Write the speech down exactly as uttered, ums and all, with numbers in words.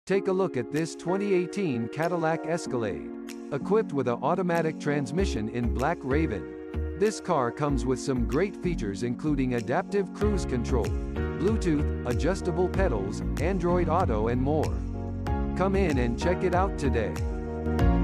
Take a look at this twenty eighteen Cadillac Escalade. Equipped with an automatic transmission in Black Raven. This car comes with some great features including adaptive cruise control, Bluetooth, adjustable pedals, Android Auto and more. Come in and check it out today.